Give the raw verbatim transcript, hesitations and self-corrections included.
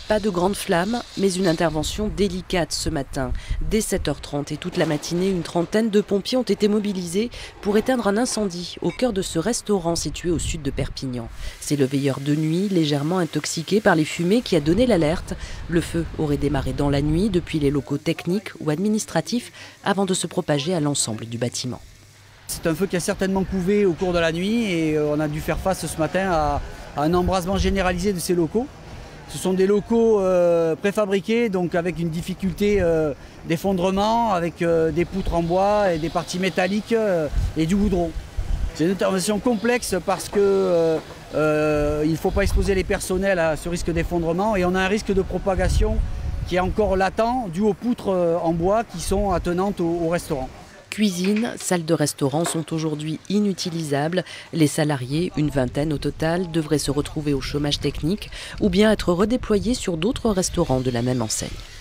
Pas de grande flamme, mais une intervention délicate ce matin. Dès sept heures trente et toute la matinée, une trentaine de pompiers ont été mobilisés pour éteindre un incendie au cœur de ce restaurant situé au sud de Perpignan. C'est le veilleur de nuit, légèrement intoxiqué par les fumées, qui a donné l'alerte. Le feu aurait démarré dans la nuit depuis les locaux techniques ou administratifs avant de se propager à l'ensemble du bâtiment. C'est un feu qui a certainement couvé au cours de la nuit et on a dû faire face ce matin à, à un embrasement généralisé de ces locaux. Ce sont des locaux euh, préfabriqués, donc avec une difficulté euh, d'effondrement, avec euh, des poutres en bois et des parties métalliques euh, et du goudron. C'est une intervention complexe parce qu'il euh, euh, ne faut pas exposer les personnels à ce risque d'effondrement et on a un risque de propagation qui est encore latent dû aux poutres euh, en bois qui sont attenantes au, au restaurant. Cuisine, salles de restaurant sont aujourd'hui inutilisables. Les salariés, une vingtaine au total, devraient se retrouver au chômage technique ou bien être redéployés sur d'autres restaurants de la même enseigne.